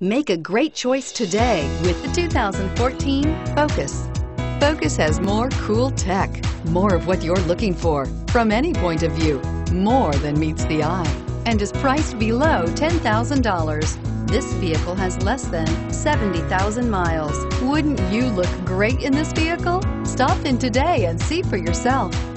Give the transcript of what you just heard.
Make a great choice today with the 2014 Focus. Focus has more cool tech, more of what you're looking for from any point of view, more than meets the eye, and is priced below $10,000. This vehicle has less than 70,000 miles. Wouldn't you look great in this vehicle? Stop in today and see for yourself.